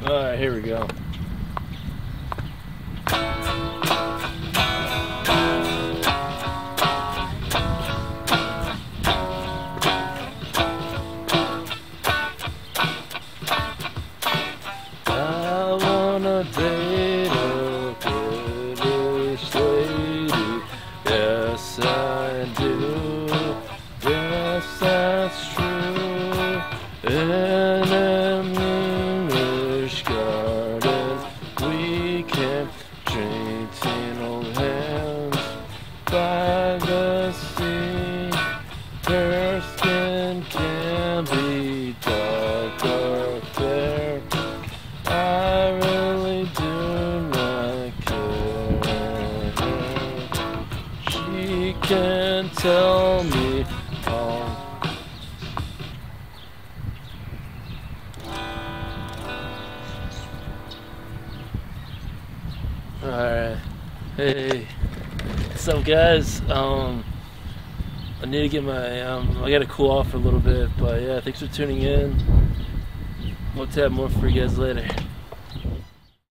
Alright, here we go. I wanna date a British lady. Yes, I do. Yes, that's true. In an English garden, we can drink in old hands by the sea. Her skin can be dark or fair. I really do not care. She can tell me all. Alright. Hey. What's up, guys? I need to get my, I gotta cool off for a little bit, but yeah, thanks for tuning in. We'll have more for you guys later.